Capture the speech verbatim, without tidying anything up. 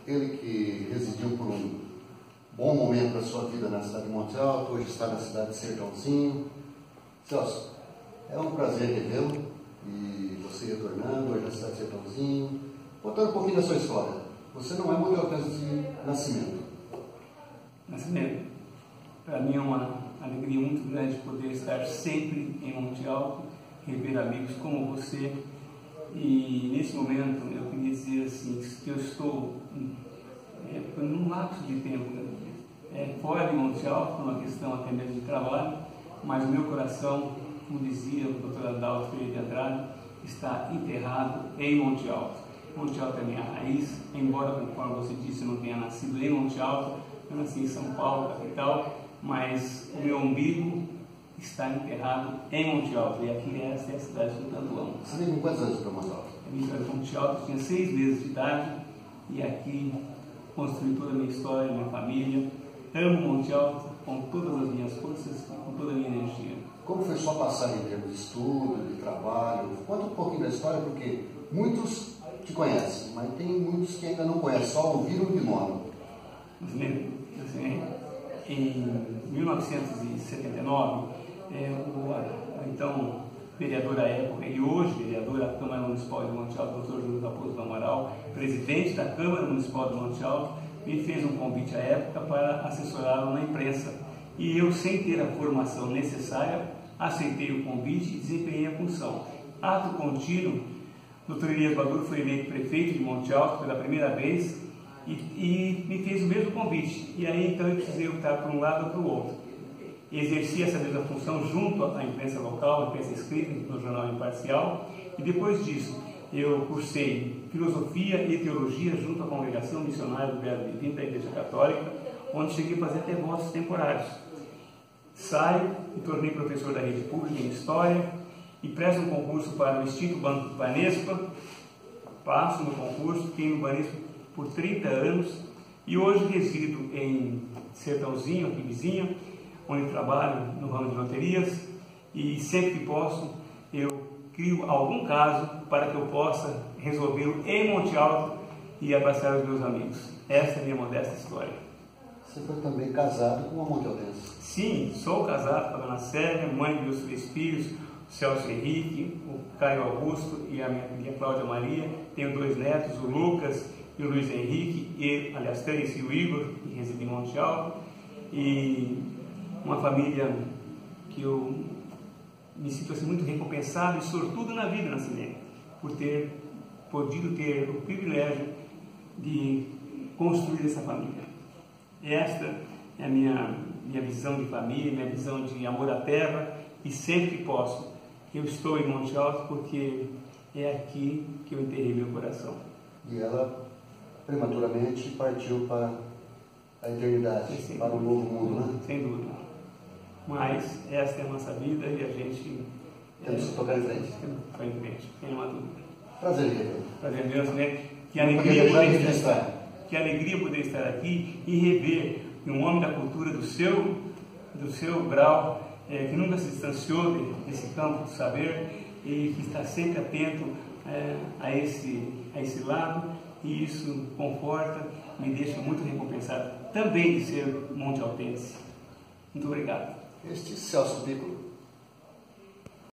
ele que residiu por um bom momento da sua vida na cidade de Monte Alto, hoje está na cidade de Sertãozinho. Celso, é um prazer revê-lo e você retornando hoje na cidade de Sertãozinho, contando um pouquinho da sua história. Você não é montealtense de nascimento. Nascimento. Para mim é uma alegria muito grande poder estar sempre em Monte Alto, rever amigos como você. E nesse momento eu queria dizer assim, que eu estou é, num lapso de tempo é, fora de Monte Alto, por uma questão até mesmo de trabalho, mas o meu coração, como dizia o doutor Adalto Freire de Andrade, está enterrado em Monte Alto. Monte Alto é a minha raiz, embora, conforme você disse, eu não tenha nascido em Monte Alto, eu nasci em São Paulo, capital, mas o meu umbigo está enterrado em Monte Alto, e aqui essa é a cidade que eu tanto amo. Você veio com quantos anos para Monte Alto? Eu vim para Monte Alto, tinha seis meses de idade, e aqui construí toda a minha história, minha família. Amo Monte Alto com todas as minhas forças, com toda a minha energia. Como foi sua passagem em termos de estudo, de trabalho? Conta um pouquinho da história, porque muitos te conhecem, mas tem muitos que ainda não conhecem, só ouviram de nome. Assim, em mil novecentos e setenta e nove, é, o a, então vereador à época e hoje vereador da Câmara Municipal de Monte Alto, doutor Júlio Raposo do Amaral, presidente da Câmara Municipal de Monte Alto, me fez um convite à época para assessorá-lo na imprensa. E eu, sem ter a formação necessária, aceitei o convite e desempenhei a função. Ato contínuo, doutor Elias Baduro foi eleito prefeito de Monte Alto pela primeira vez e, e me fez o mesmo convite. E aí então eu precisei optar por um lado ou para o outro. Exerci essa mesma função junto à imprensa local, à imprensa escrita, no Jornal Imparcial, e depois disso eu cursei filosofia e teologia junto à Congregação Missionária do Verbo Divino da Igreja Católica, onde cheguei a fazer até votos temporários. Saio e tornei professor da rede pública em História e presto um concurso para o extinto Banco do Banespa. Passo no concurso, fiquei no Banespa por trinta anos e hoje resido em Sertãozinho, aqui vizinho, onde trabalho no ramo de loterias, e sempre que posso eu crio algum caso para que eu possa resolvê-lo em Monte Alto e abraçar os meus amigos. Essa é a minha modesta história. Você foi também casado com uma montealtense? Sim, sou casado com a dona Célia, mãe dos meus três filhos, o Celso Henrique, o Caio Augusto e a minha filha Cláudia Maria. Tenho dois netos, o Lucas e o Luiz Henrique, e, aliás, três e o Igor, que reside em Monte Alto, e uma família que eu me sinto assim, muito recompensado e sortudo na vida, Nascimento, por ter podido ter o privilégio de construir essa família. Esta é a minha, minha visão de família, minha visão de amor à terra, e sempre que posso, eu estou em Monte Alto porque é aqui que eu enterrei meu coração. E ela prematuramente partiu para a eternidade, Sim, para um novo mundo, né? Sem dúvida. Mas esta é a nossa vida e a gente temos que tocar em frente. Temos que tocar em frente, sem uma dúvida. Prazer, Guilherme. Prazer mesmo, né? Que alegria poder estar, que alegria poder estar aqui e rever um homem da cultura do seu, do seu grau, é, que nunca se distanciou de, desse campo do saber e que está sempre atento é, a, esse, a esse lado, e isso conforta, me deixa muito recompensado também de ser montealtense. Muito obrigado. Este Celso Piccolo